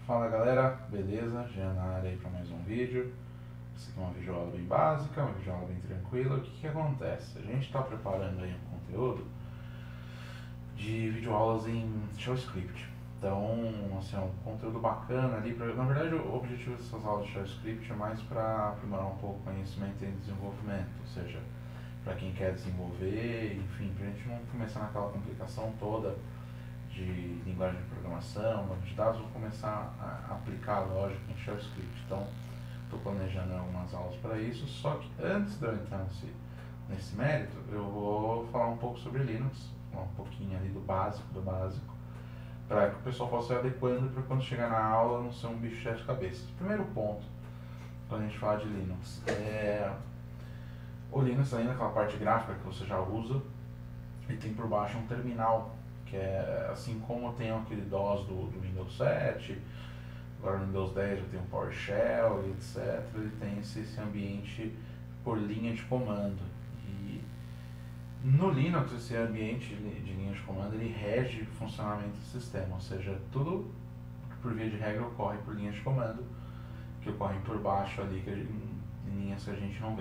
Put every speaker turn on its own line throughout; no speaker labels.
Fala galera, beleza? Já na área aí para mais um vídeo. Essa aqui é uma videoaula bem básica, uma videoaula bem tranquila. O que acontece? A gente está preparando aí um conteúdo de videoaulas em JavaScript. Então, assim, é um conteúdo bacana ali. Na verdade, o objetivo dessas aulas de JavaScript é mais para aprimorar um pouco o conhecimento em desenvolvimento, ou seja, para quem quer desenvolver, enfim, para a gente não começar naquela complicação toda de linguagem de programação, banco de dados. Vou começar a aplicar a lógica em JavaScript. Então, estou planejando algumas aulas para isso, só que antes de eu entrar nesse mérito, eu vou falar um pouco sobre Linux, um pouquinho ali do básico, para que o pessoal possa ir adequando para quando chegar na aula não ser um bicho de sete cabeças. Primeiro ponto, quando a gente fala de Linux, o Linux, além daquela parte gráfica que você já usa, ele tem por baixo um terminal, que é assim como tem aquele DOS do Windows 7, agora no Windows 10 já tem um PowerShell, etc. Ele tem esse ambiente por linha de comando. E no Linux, esse ambiente de linha de comando, ele rege o funcionamento do sistema, ou seja, tudo por via de regra ocorre por linhas de comando, que ocorrem por baixo ali, em linhas que a gente não vê.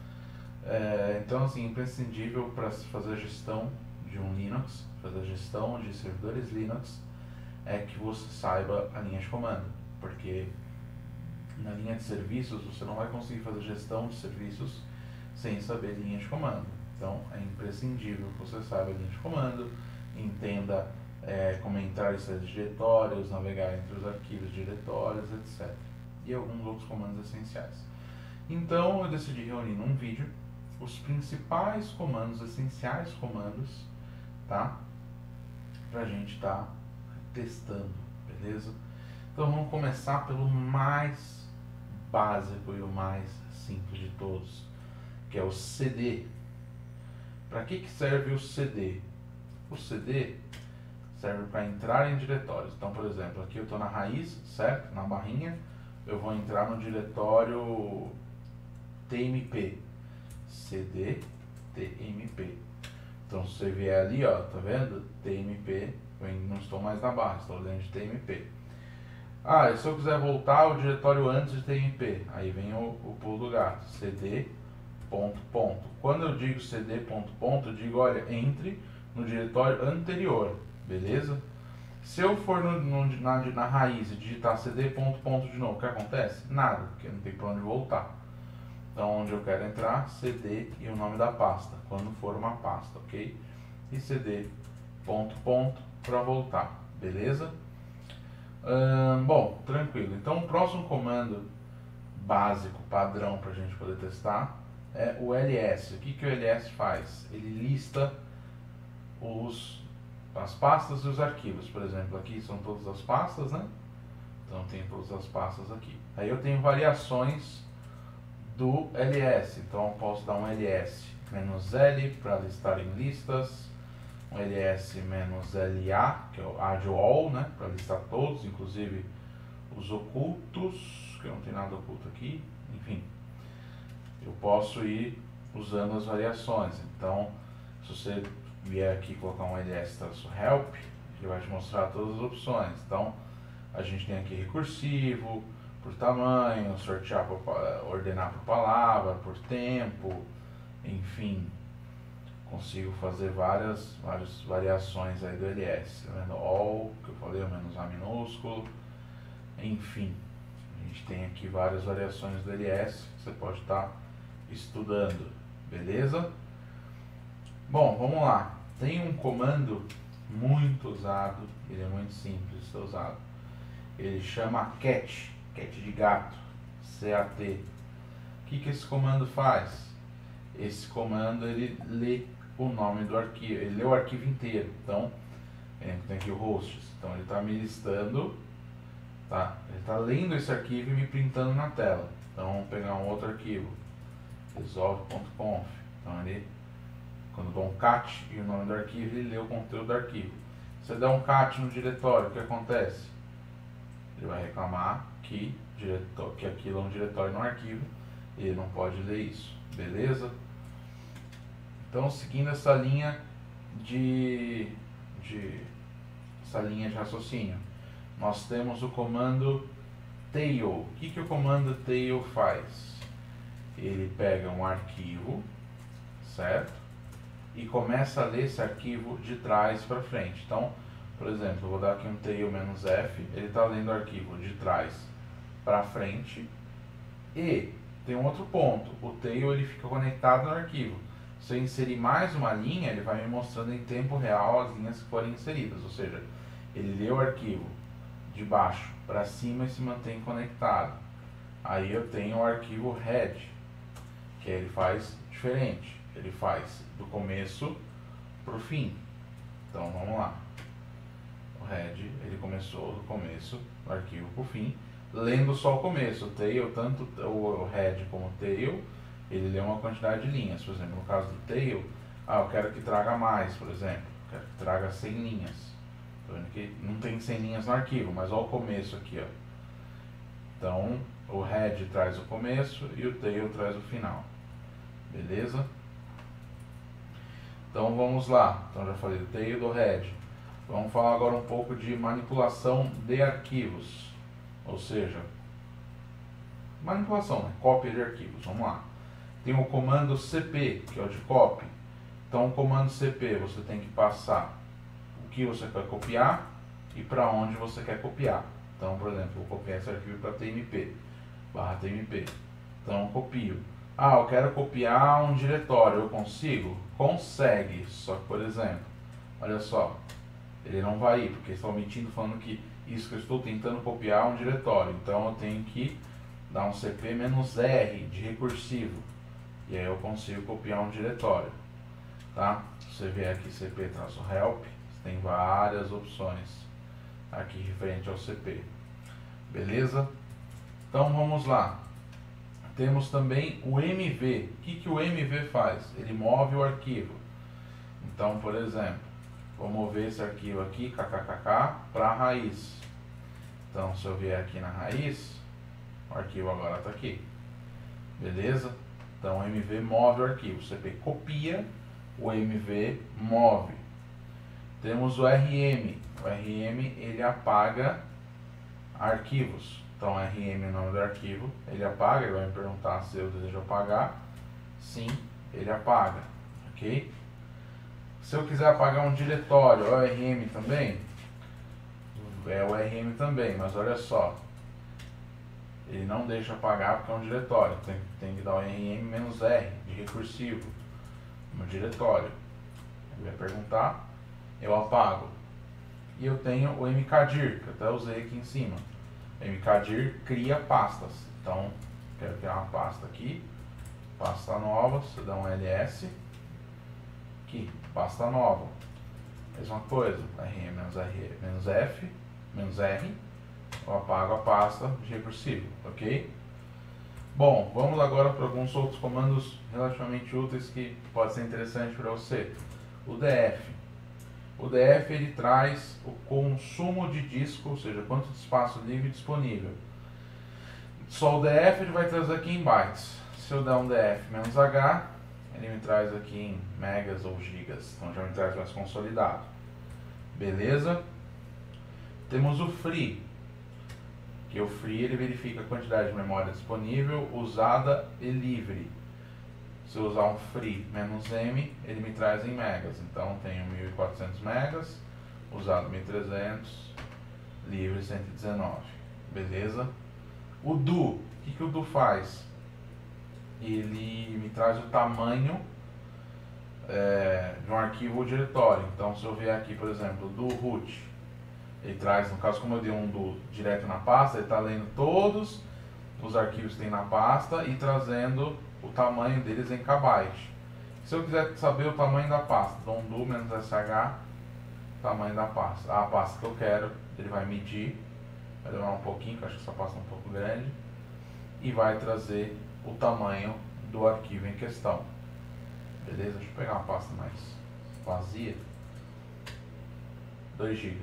Então, assim, imprescindível para se fazer a gestão de um Linux, fazer a gestão de servidores Linux, é que você saiba a linha de comando, porque na linha de serviços você não vai conseguir fazer gestão de serviços sem saber linha de comando. Então é imprescindível que você saiba a linha de comando, entenda como entrar e sair de diretórios, navegar entre os arquivos de diretórios, etc. E alguns outros comandos essenciais. Então eu decidi reunir num vídeo os principais comandos, essenciais comandos, tá? Pra gente estar testando, beleza? Então vamos começar pelo mais básico e o mais simples de todos, que é o CD. Para que serve o CD? O CD serve para entrar em diretórios. Então, por exemplo, aqui eu estou na raiz, certo? Na barrinha, eu vou entrar no diretório TMP. CD TMP. Então, se você vier ali, ó, tá vendo? TMP, eu não estou mais na barra, estou dentro de TMP. E se eu quiser voltar ao diretório antes de TMP, aí vem o pulo do gato, CD ponto ponto. Quando eu digo CD ponto ponto, eu digo, olha, entre no diretório anterior, beleza? Se eu for na raiz e digitar CD ponto ponto de novo, o que acontece? Nada, porque não tem para onde voltar. Então, onde eu quero entrar, CD e o nome da pasta, quando for uma pasta, ok? E CD ponto ponto para voltar, beleza? Bom, tranquilo. Então, o próximo comando básico, padrão, para a gente poder testar é o ls. O que o ls faz? Ele lista as pastas e os arquivos. Por exemplo, aqui são todas as pastas, né? Então, tem todas as pastas aqui. Aí eu tenho variações do ls. Então, eu posso dar um ls-l para listar em listas, um ls-la, que é o add all, né, para listar todos, inclusive os ocultos, que não tem nada oculto aqui, enfim. Eu posso ir usando as variações. Então, se você vier aqui colocar um ls-help, ele vai te mostrar todas as opções. Então, a gente tem aqui recursivo, por tamanho, sortear, ordenar por palavra, por tempo, enfim. Consigo fazer várias variações aí do ls, tá vendo? All, que eu falei, o menos A minúsculo, enfim. A gente tem aqui várias variações do ls que você pode estar estudando, beleza? Bom, vamos lá. Tem um comando muito usado, ele é muito simples de ser usado. Ele chama cat de gato, CAT. O que esse comando faz? Esse comando ele lê o nome do arquivo, ele lê o arquivo inteiro. Então, tem aqui o hosts, então ele está me listando, tá? Ele está lendo esse arquivo e me printando na tela. Então, vamos pegar um outro arquivo, resolve.conf. Então, ele, quando eu dou um cat e o nome do arquivo, ele lê o conteúdo do arquivo. Se você der um cat no diretório, o que acontece? Ele vai reclamar que aquilo é um diretório no arquivo e ele não pode ler isso, beleza? Então, seguindo essa linha de raciocínio, nós temos o comando tail. O que o comando tail faz? Ele pega um arquivo, certo? E começa a ler esse arquivo de trás para frente. Então, por exemplo, eu vou dar aqui um tail-f, ele está lendo o arquivo de trás para frente. E tem um outro ponto, o tail ele fica conectado no arquivo. Se eu inserir mais uma linha, ele vai me mostrando em tempo real as linhas que forem inseridas. Ou seja, ele lê o arquivo de baixo para cima e se mantém conectado. Aí eu tenho o arquivo head, que ele faz diferente. Ele faz do começo para o fim. Então vamos lá. O head, ele começou do começo do arquivo para o fim, lendo só o começo. O tail, tanto o head como o tail, ele lê uma quantidade de linhas. Por exemplo, no caso do tail, eu quero que traga mais, por exemplo. Quero que traga 100 linhas. Estou vendo que não tem 100 linhas no arquivo, mas olha o começo aqui, ó. Então, o head traz o começo e o tail traz o final. Beleza? Então vamos lá. Então já falei do tail e do head. Vamos falar agora um pouco de manipulação de arquivos. Ou seja, manipulação, né? Cópia de arquivos. Vamos lá. Tem o comando cp, que é o de copy. Então o comando cp você tem que passar o que você quer copiar e para onde você quer copiar. Então, por exemplo, eu vou copiar esse arquivo para tmp, /tmp. Então eu copio. Eu quero copiar um diretório, eu consigo? Consegue, só que, por exemplo, olha só, ele não vai ir, porque está omitindo falando que isso que eu estou tentando copiar é um diretório. Então eu tenho que dar um cp-r de recursivo, e aí eu consigo copiar um diretório. Tá? Se você vier aqui cp-help, tem várias opções aqui referente ao cp. Beleza? Então vamos lá. Temos também o mv. O que o mv faz? Ele move o arquivo. Então, por exemplo, vou mover esse arquivo aqui, kkkk, para a raiz. Então, se eu vier aqui na raiz, o arquivo agora está aqui. Beleza? Então, o mv move o arquivo. O cp copia, o mv move. Temos o rm. O rm, ele apaga arquivos. Então, rm é o nome do arquivo, ele apaga, ele vai me perguntar se eu desejo apagar. Sim, ele apaga, ok? Se eu quiser apagar um diretório, é o rm também? É o rm também, mas olha só, ele não deixa apagar porque é um diretório, tem que dar o rm-r de recursivo no diretório. Ele vai perguntar, eu apago. E eu tenho o mkdir, que eu até usei aqui em cima. Mkdir cria pastas. Então, quero criar uma pasta aqui, pasta nova, você dá um ls, aqui, pasta nova. Mesma coisa, rm-f, -r, eu apago a pasta de recursivo, ok? Bom, vamos agora para alguns outros comandos relativamente úteis que pode ser interessante para você. O df. O df ele traz o consumo de disco, ou seja, quanto de espaço livre disponível. Só o df ele vai trazer aqui em bytes. Se eu der um df-h, ele me traz aqui em megas ou gigas, então já me traz mais consolidado. Beleza? Temos o free, que o free ele verifica a quantidade de memória disponível, usada e livre. Se eu usar um free -m, ele me traz em megas. Então tenho 1400 megas, usado 1300, livre 119. Beleza? O do, o que o do faz? Ele me traz o tamanho de um arquivo ou diretório. Então se eu vier aqui, por exemplo, do root, ele traz, no caso como eu dei um do direto na pasta, ele está lendo todos os arquivos que tem na pasta e trazendo o tamanho deles em kbyte. Se eu quiser saber o tamanho da pasta, dou um do -sh, tamanho da pasta. A pasta que eu quero, ele vai medir, vai demorar um pouquinho, porque eu acho que essa pasta é um pouco grande, e vai trazer o tamanho do arquivo em questão. Beleza? Deixa eu pegar uma pasta mais vazia. 2 GB.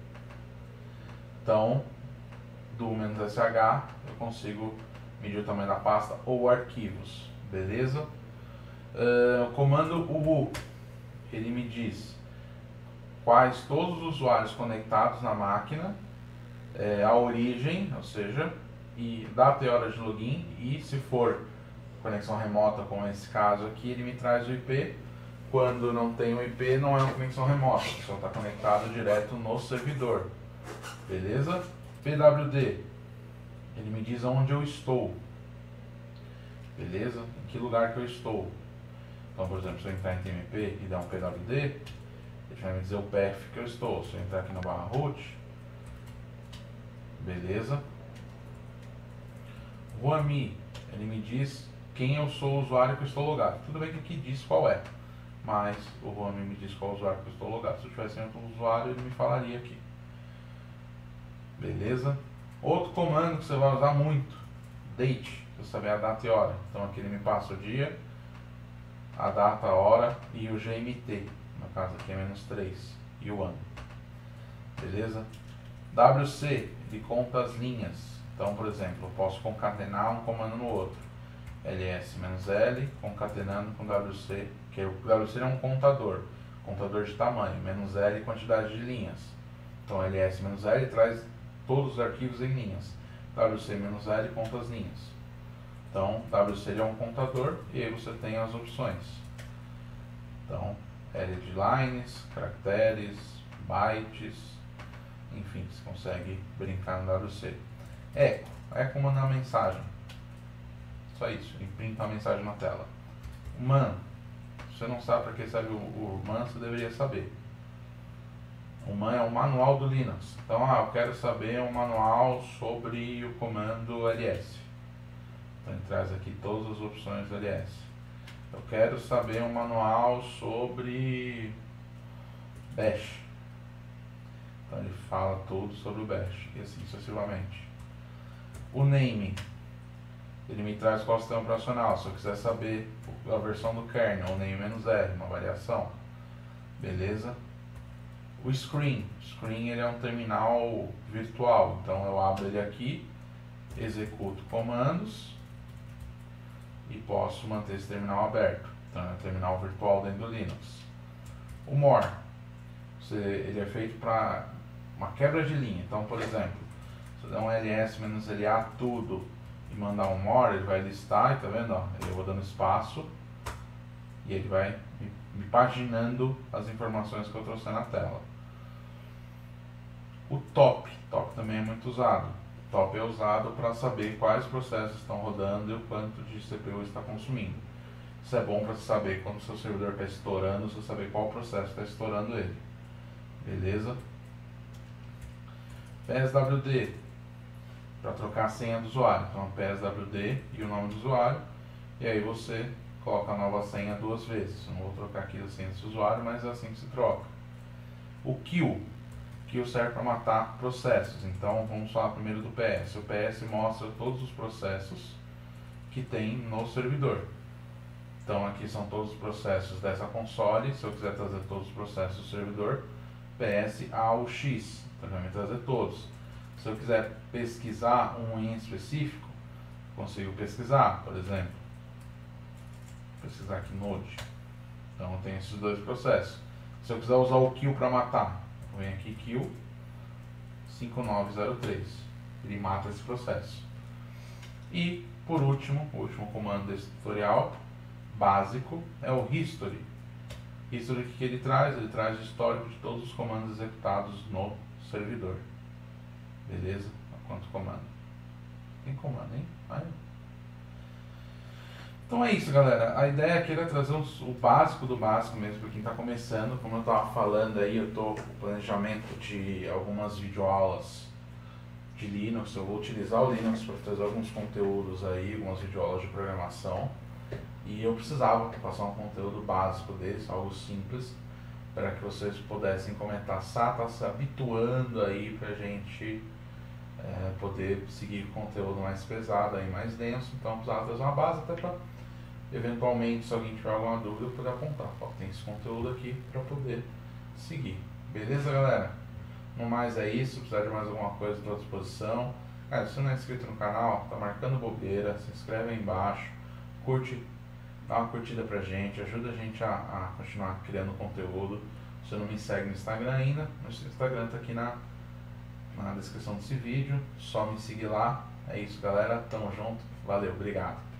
Então, do -sh, eu consigo medir o tamanho da pasta ou arquivos. Beleza? O comando ubu, ele me diz quais todos os usuários conectados na máquina a origem, ou seja, e data e hora de login, e se for conexão remota, como esse caso aqui, ele me traz o IP. Quando não tem o IP, não é uma conexão remota, só está conectado direto no servidor. Beleza? PWD, ele me diz onde eu estou. Beleza? Em que lugar que eu estou. Então, por exemplo, se eu entrar em TMP e der um PWD, ele vai me dizer o path que eu estou. Se eu entrar aqui no /root, beleza? RuaMi, ele me diz quem eu sou o usuário que eu estou logado. Tudo bem que aqui diz qual é, mas o RuaMi me diz qual usuário que eu estou logado. Se eu tivesse outro usuário, ele me falaria aqui. Beleza? Outro comando que você vai usar muito, date, para saber a data e hora. Então aqui ele me passa o dia, a data, a hora e o GMT. No caso aqui é -3 e o ano. Beleza? WC, ele conta as linhas. Então, por exemplo, eu posso concatenar um comando no outro. ls-l concatenando com wc, que o wc é um contador de tamanho, -l quantidade de linhas. Então ls-l traz todos os arquivos em linhas, wc-l conta as linhas. Então wc é um contador e aí você tem as opções. Então L de lines, caracteres, bytes, enfim, você consegue brincar no wc. Echo manda uma mensagem. Só isso, ele printa a mensagem na tela. Man, se você não sabe para que serve o man, você deveria saber. O man é o manual do Linux. Então, eu quero saber um manual sobre o comando ls. Então ele traz aqui todas as opções do ls. Eu quero saber um manual sobre bash. Então ele fala tudo sobre o bash e assim sucessivamente. O name, ele me traz qual sistema operacional. Se eu quiser saber a versão do kernel, o name-r, uma variação. Beleza? O screen ele é um terminal virtual. Então eu abro ele aqui, executo comandos e posso manter esse terminal aberto. Então é um terminal virtual dentro do Linux. O more, ele é feito para uma quebra de linha. Então, por exemplo, se eu der um ls-la tudo e mandar um more, ele vai listar, e tá vendo? Ó, eu vou dando espaço e ele vai me paginando as informações que eu trouxe na tela. O top também é muito usado. O top é usado para saber quais processos estão rodando e o quanto de CPU está consumindo. Isso é bom para saber quando o seu servidor está estourando, você saber qual processo está estourando ele. Beleza? PSWD, para trocar a senha do usuário. Então, PSWD e o nome do usuário. E aí você coloca a nova senha 2 vezes. Eu não vou trocar aqui a senha desse usuário, mas é assim que se troca. O kill serve para matar processos. Então, vamos falar primeiro do PS. O PS mostra todos os processos que tem no servidor. Então, aqui são todos os processos dessa console. Se eu quiser trazer todos os processos do servidor, PS AUX. Então, vai me trazer todos. Se eu quiser pesquisar um em específico, consigo pesquisar, por exemplo. Pesquisar aqui Node. Então, eu tenho esses dois processos. Se eu quiser usar o kill para matar, eu venho aqui kill 5903. Ele mata esse processo. E, por último, o último comando desse tutorial básico é o history. History que ele traz? Ele traz o histórico de todos os comandos executados no servidor. Beleza? Quanto comando? Tem comando, hein? Vai. Então é isso, galera. A ideia aqui era trazer o básico do básico mesmo para quem está começando. Como eu estava falando aí, eu estou com planejamento de algumas videoaulas de Linux. Eu vou utilizar o Linux para trazer alguns conteúdos aí, algumas videoaulas de programação. E eu precisava passar um conteúdo básico desse, algo simples, para que vocês pudessem começar a se habituando aí para a gente poder seguir conteúdo mais pesado, aí, mais denso. Então precisava trazer uma base até para, eventualmente, se alguém tiver alguma dúvida, eu poder apontar. Ó, tem esse conteúdo aqui para poder seguir. Beleza, galera? No mais é isso. Se precisar de mais alguma coisa, estou à disposição. Cara, se você não é inscrito no canal, tá marcando bobeira, se inscreve aí embaixo, curte. Dá uma curtida pra gente, ajuda a gente a continuar criando conteúdo. Se você não me segue no Instagram ainda, no Instagram tá aqui na descrição desse vídeo, só me seguir lá. É isso, galera, tamo junto, valeu, obrigado.